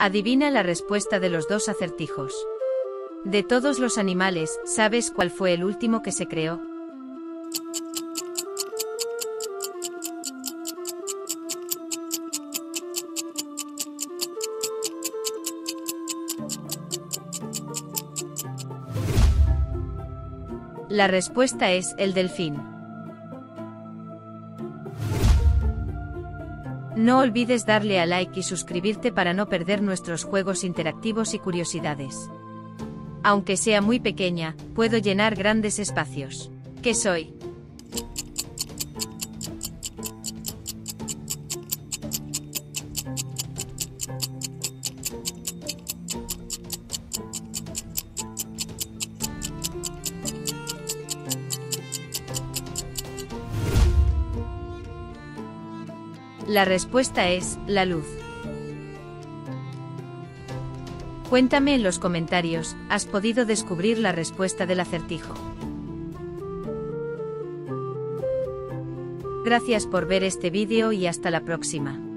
Adivina la respuesta de los dos acertijos. De todos los animales, ¿sabes cuál fue el último que se creó? La respuesta es el delfín. No olvides darle a like y suscribirte para no perder nuestros juegos interactivos y curiosidades. Aunque sea muy pequeña, puedo llenar grandes espacios. ¿Qué soy? La respuesta es la luz. Cuéntame en los comentarios, ¿has podido descubrir la respuesta del acertijo? Gracias por ver este vídeo y hasta la próxima.